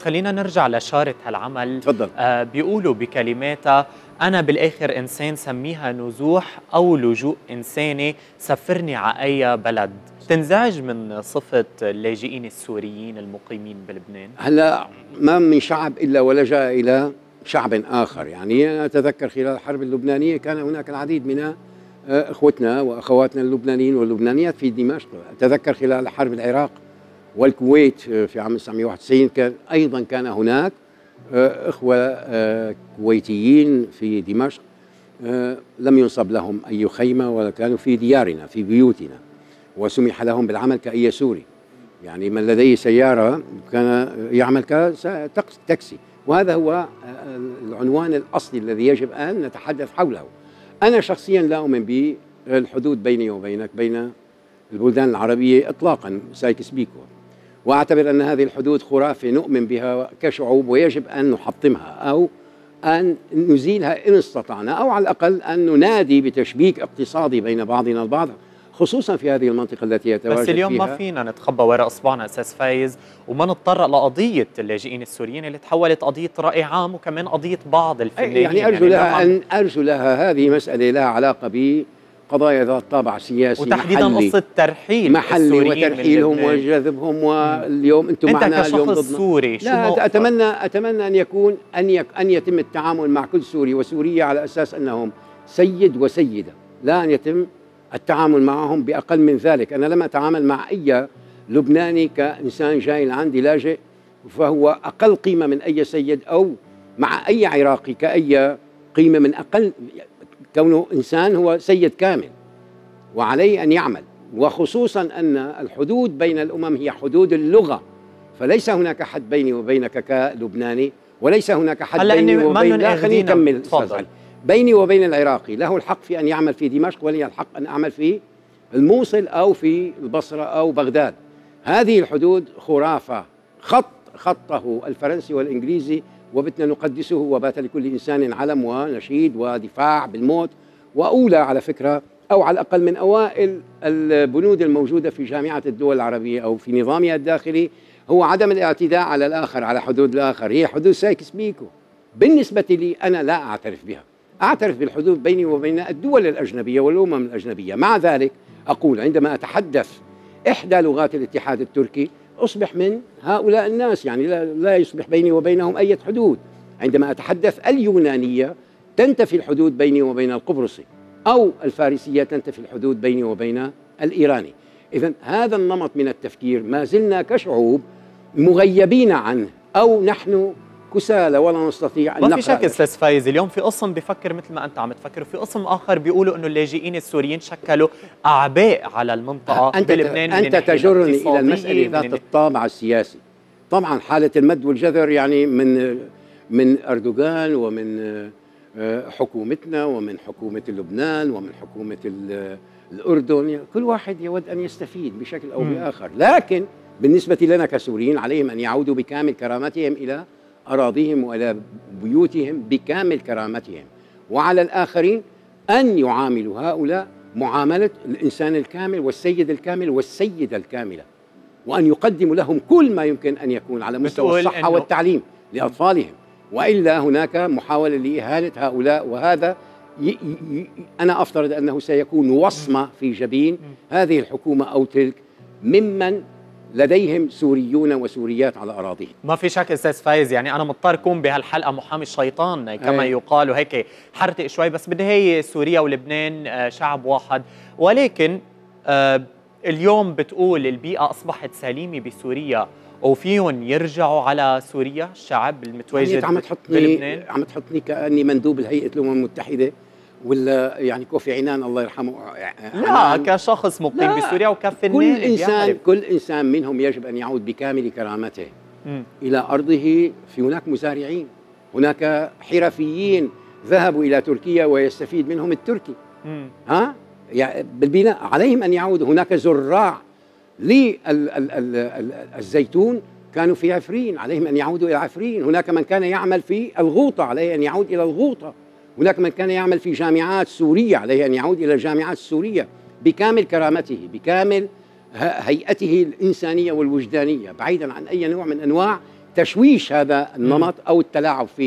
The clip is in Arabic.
خلينا نرجع لشارة هالعمل. تفضل. بيقولوا بكلماتها: أنا بالآخر إنسان سميها نزوح أو لجوء إنساني، سفرني على أي بلد. تنزعج من صفة اللاجئين السوريين المقيمين بلبنان؟ هلا ما من شعب إلا ولجأ إلى شعب آخر. يعني أنا أتذكر خلال الحرب اللبنانية كان هناك العديد من إخوتنا وأخواتنا اللبنانيين واللبنانيات في دمشق. أتذكر خلال حرب العراق والكويت في عام 1991 كان هناك إخوة كويتيين في دمشق لم ينصب لهم أي خيمة ولا كانوا في ديارنا في بيوتنا، وسمح لهم بالعمل كأي سوري. يعني من لديه سيارة كان يعمل كتاكسي، وهذا هو العنوان الأصلي الذي يجب أن نتحدث حوله. أنا شخصيا لا أؤمن بالحدود بيني وبينك بين البلدان العربية إطلاقا سايكس بيكو، وأعتبر أن هذه الحدود خرافة نؤمن بها كشعوب ويجب أن نحطمها أو أن نزيلها إن استطعنا، أو على الأقل أن ننادي بتشبيك اقتصادي بين بعضنا البعض، خصوصا في هذه المنطقة التي يتواجد بس اليوم فيها. ما فينا نتخبى وراء اصبعنا أساس فايز وما نتطرق لقضية اللاجئين السوريين اللي تحولت قضية رأي عام وكمان قضية بعض الفنانين. يعني أرجو لها هذه مسألة لها علاقة بقضايا ذات طابع سياسي وتحديدا قصة ترحيل محلي وترحيلهم وجذبهم. واليوم أنتم معنا اليوم ضدنا. سوري لا، أتمنى أن يتم التعامل مع كل سوري وسورية على أساس أنهم سيد وسيدة، لا أن يتم التعامل معهم بأقل من ذلك. أنا لم أتعامل مع أي لبناني كإنسان جاي لعندي لاجئ فهو أقل قيمة من أي سيد، أو مع أي عراقي كأي قيمة من أقل، كونه إنسان هو سيد كامل وعليه أن يعمل. وخصوصا أن الحدود بين الأمم هي حدود اللغة، فليس هناك حد بيني وبينك كلبناني، وليس هناك حد بيني وبين، لا خليني أكمل. بيني وبين العراقي له الحق في أن يعمل في دمشق ولي الحق أن أعمل في الموصل أو في البصرة أو بغداد. هذه الحدود خرافة، خطه الفرنسي والإنجليزي وبتنا نقدسه، وبات لكل إنسان علم ونشيد ودفاع بالموت. وأولى على فكرة، أو على الأقل من أوائل البنود الموجودة في جامعة الدول العربية أو في نظامها الداخلي، هو عدم الاعتداء على الآخر، على حدود الآخر. هي حدود سايكس بيكو. بالنسبة لي أنا لا أعترف بها، أعترف بالحدود بيني وبين الدول الأجنبية والأمم الأجنبية. مع ذلك أقول عندما أتحدث إحدى لغات الاتحاد التركي أصبح من هؤلاء الناس، يعني لا يصبح بيني وبينهم أي حدود. عندما أتحدث اليونانية تنتفي الحدود بيني وبين القبرصي، أو الفارسية تنتفي الحدود بيني وبين الإيراني. إذن هذا النمط من التفكير ما زلنا كشعوب مغيبين عنه، أو نحن كسالى ولا نستطيع أن نقرأ. ما في شك أستاذ فايز، اليوم في قسم بفكر مثل ما أنت عم تفكر، وفي قسم آخر بيقولوا إنه اللاجئين السوريين شكلوا أعباء على المنطقة بلبنان. أنت تجرني إلى المسألة ذات الطابع السياسي. طبعا حالة المد والجذر يعني من أردوغان ومن حكومتنا ومن حكومة لبنان ومن حكومة الأردن، كل واحد يود أن يستفيد بشكل أو بآخر. لكن بالنسبة لنا كسوريين عليهم أن يعودوا بكامل كرامتهم إلى أراضيهم وإلى بيوتهم بكامل كرامتهم، وعلى الآخرين أن يعاملوا هؤلاء معاملة الإنسان الكامل والسيد الكامل والسيدة الكاملة، وأن يقدموا لهم كل ما يمكن أن يكون على مستوى الصحة والتعليم لأطفالهم. وإلا هناك محاولة لإهانة هؤلاء، وهذا أنا أفترض أنه سيكون وصمة في جبين هذه الحكومة أو تلك ممن لديهم سوريون وسوريات على أراضيهم. ما في شك أستاذ فايز، يعني أنا مضطر أكون بهالحلقة محامي الشيطان كما يقال، وهيك حرتق شوي، بس بدي هي سوريا ولبنان شعب واحد. ولكن اليوم بتقول البيئة أصبحت سليمة بسوريا وفيهم يرجعوا على سوريا، الشعب المتواجد بلبنان. عم تحطني كأني مندوب الهيئة الأمم المتحدة ولا يعني كوفي عنان الله يرحمه. لا، كشخص مقيم بسوريا وكفنان. كل إنسان منهم يجب أن يعود بكامل كرامته إلى أرضه. في هناك مزارعين، هناك حرفيين ذهبوا إلى تركيا ويستفيد منهم التركي. يعني بالبناء عليهم أن يعودوا. هناك زراع للزيتون كانوا في عفرين، عليهم أن يعودوا إلى عفرين. هناك من كان يعمل في الغوطة، عليه أن يعود إلى الغوطة. هناك من كان يعمل في جامعات سورية، عليه أن يعود إلى الجامعات السورية بكامل كرامته، بكامل هيئته الإنسانية والوجدانية، بعيدا عن أي نوع من أنواع تشويش هذا النمط أو التلاعب فيه.